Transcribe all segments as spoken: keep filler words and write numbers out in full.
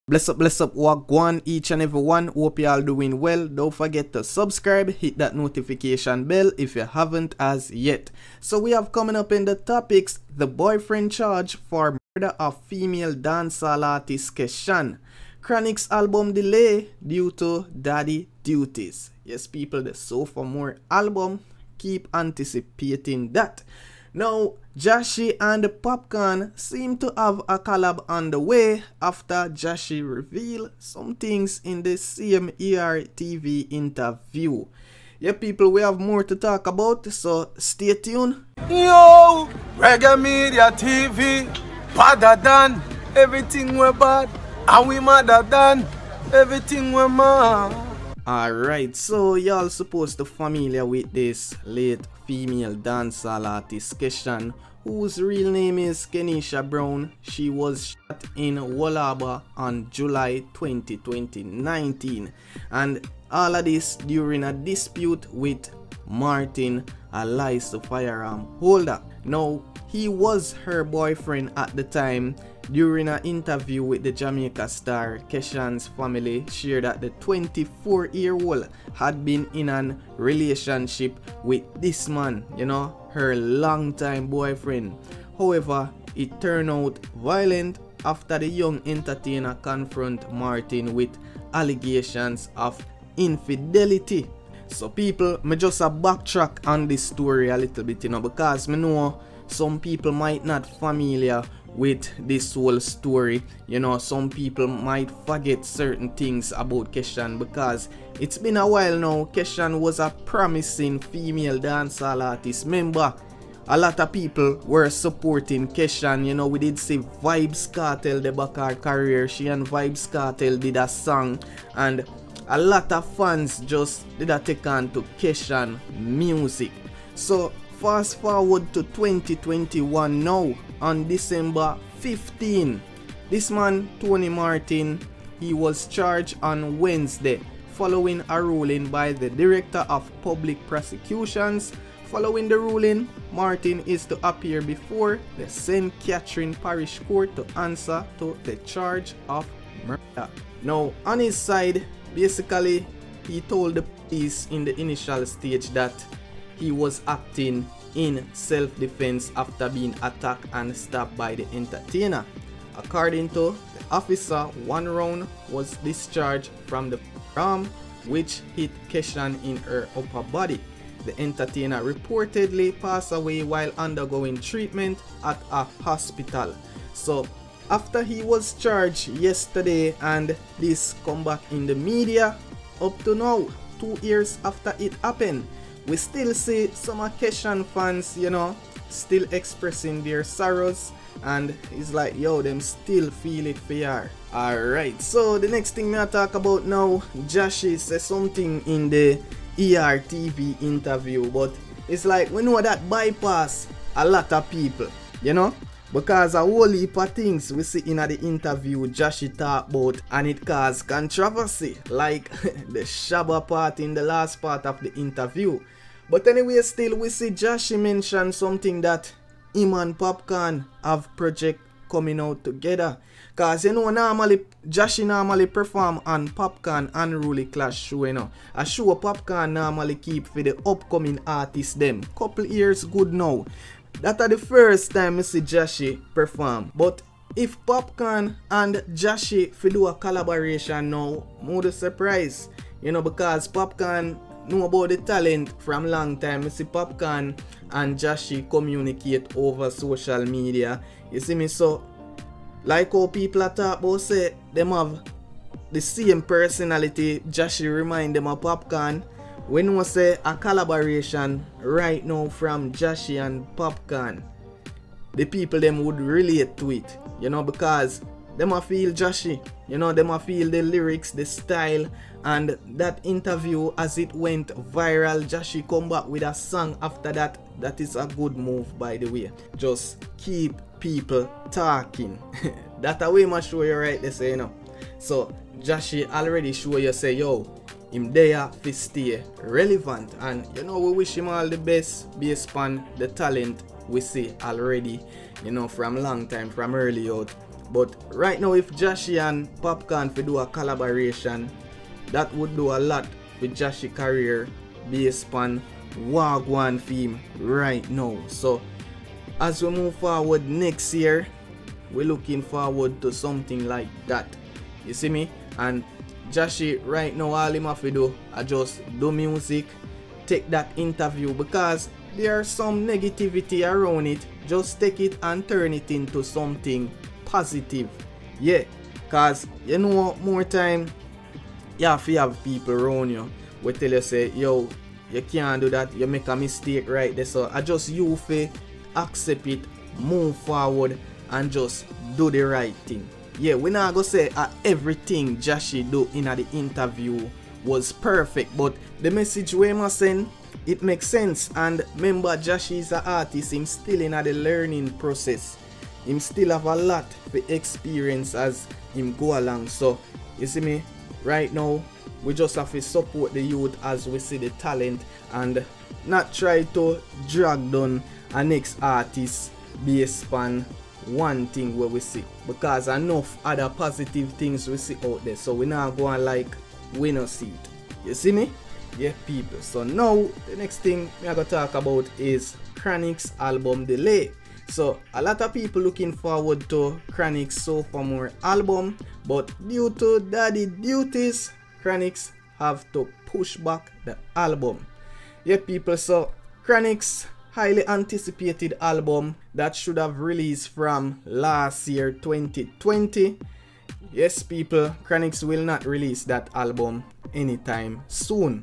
Bless up, bless up, wagwan each and every one. Hope y'all doing well. Don't forget to subscribe, hit that notification bell if you haven't as yet. So we have coming up in the topics, the boyfriend charged for murder of female dancehall artist Keshan. Chronixx album delay due to daddy duties. Yes, people, the So For More album, keep anticipating that. Now, Jahshii and Popcaan seem to have a collab on the way after Jahshii revealed some things in the same E R T V interview. Yeah, people, we have more to talk about, so stay tuned. Yo, Reggae Media T V, badder than everything we're bad, and we madder than everything we're mad. Alright, so y'all supposed to familiar with this late female dancehall artist Keshan, whose real name is Kenesha Brown. She was shot in Woolaba on July twentieth, twenty nineteen, and all of this during a dispute with Martin, a licensed firearm holder. Now, he was her boyfriend at the time. During an interview with the Jamaica Star, Keshan's family shared that the twenty-four-year-old had been in a relationship with this man, you know, her longtime boyfriend. However, it turned out violent after the young entertainer confronted Martin with allegations of infidelity. So people, me just a backtrack on this story a little bit, you know, because me know some people might not familiar with this whole story. You know, some people might forget certain things about Keshan because it's been a while now. Keshan was a promising female dancehall artist. Remember, a lot of people were supporting Keshan. You know, we did see Vybz Kartel the back her career. She and Vybz Kartel did a song, and a lot of fans just did a take on to Keshan music. So fast forward to twenty twenty-one now, on December fifteenth, this man Tony Martin, he was charged on Wednesday following a ruling by the Director of Public Prosecutions. Following the ruling, Martin is to appear before the Saint Catherine Parish Court to answer to the charge of murder. Now, on his side, basically, he told the police in the initial stage that he was acting in self-defense after being attacked and stabbed by the entertainer. According to the officer, one round was discharged from the firearm, which hit Keshan in her upper body. The entertainer reportedly passed away while undergoing treatment at a hospital. So after he was charged yesterday and this come back in the media, up to now, two years after it happened, we still see some Keshan fans, you know, still expressing their sorrows, and it's like, yo, them still feel it for her. Alright, so the next thing I talk about now, Jahshii says something in the E R T V interview, but it's like, we know that bypass a lot of people, you know, because a whole heap of things we see in the interview Jahshii talk about, and it caused controversy, like the Shabba part in the last part of the interview. But anyway, still we see Jahshii mention something that him and Popcaan have project coming out together. Cause you know, normally Jahshii normally perform on Popcaan Unruly Clash show, you know. A show Popcaan normally keep for the upcoming artists them. Couple years good now. That are the first time I see Jahshii perform. But if Popcaan and Jahshii fi do a collaboration now, more the surprise. You know, because Popcaan know about the talent from long time. I see Popcaan and Jahshii communicate over social media. You see me, so like how people are talk about, say them have the same personality. Jahshii remind them of Popcaan. We know say a collaboration right now from Jahshii and Popcaan, the people them would relate to it, you know, because them a feel Jahshii, you know, them a feel the lyrics, the style, and that interview as it went viral, Jahshii come back with a song after that. That is a good move, by the way. Just keep people talking. That a way I show you right there, say, you know. So Jahshii already show you say, yo, him there to stay relevant, and you know, we wish him all the best based on the talent we see already, you know, from long time, from early out. But right now, if Jahshii and Popcaan fi do a collaboration, that would do a lot with Jahshii career based on Wagwan theme right now. So as we move forward next year, we're looking forward to something like that. You see me? And Jahshii right now, all him have to do I just do music, take that interview, because there's some negativity around it. Just take it and turn it into something positive. Yeah, cause you know more time you have to have people around you we tell you say, yo, you can't do that, you make a mistake right there. So I just you fi accept it, move forward and just do the right thing. Yeah, we not gonna say uh, everything Jahshii do in the interview was perfect, but the message we must send, it makes sense. And remember, Jahshii is an artist, him still in the learning process. Him still have a lot to experience as him go along. So you see me, right now we just have to support the youth as we see the talent and not try to drag down a next artist based on one thing where we see, because enough other positive things we see out there. So we not going like we not see it. You see me? Yeah, people. So now the next thing we are gonna talk about is Chronixx album delay. So a lot of people looking forward to Chronixx Sophomore album, but due to daddy duties, Chronixx have to push back the album. Yeah, people. So Chronixx highly anticipated album that should have released from last year twenty twenty. Yes, people, Chronixx will not release that album anytime soon.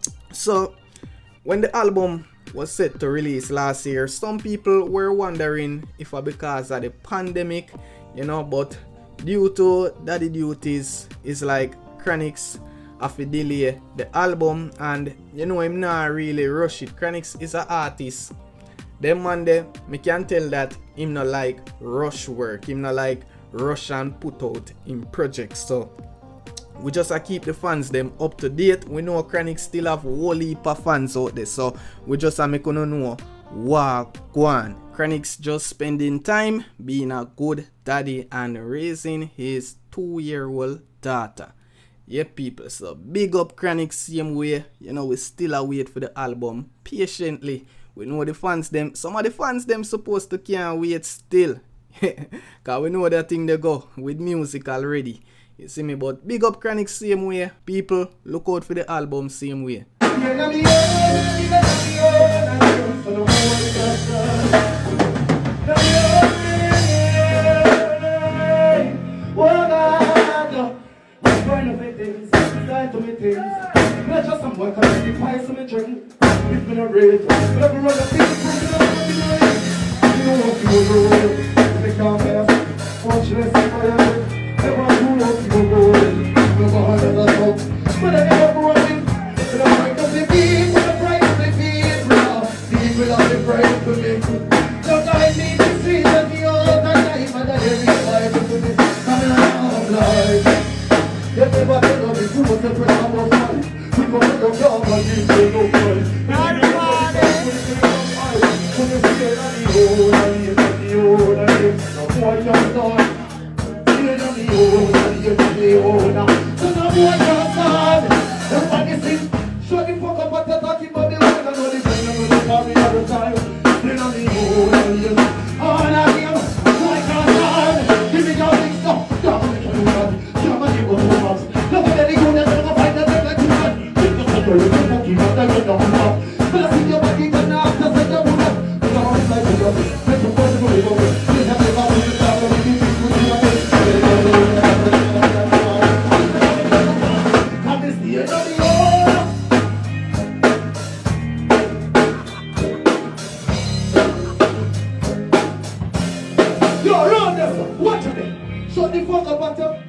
So when the album was set to release last year, some people were wondering if it because of the pandemic, you know, but due to daddy duties, it's like Chronixx have to delay the album, and you know him not really rush it. Chronixx is an artist. Them man there, me can tell that him not like rush work, him not like rush and put out in projects. So we just uh, keep the fans them up to date. We know Chronixx still have whole heap of fans out there, so we just uh, make you know what go on. Chronixx just spending time being a good daddy and raising his two-year-old daughter. Yeah, people, so big up Chronixx same way. You know, we still a wait for the album patiently. We know the fans them, some of the fans them supposed to can't wait still. Cause we know that thing they go with music already. You see me, but big up Chronixx same way. People, look out for the album same way. Yo, run this one. Watch it. So the fuck about them.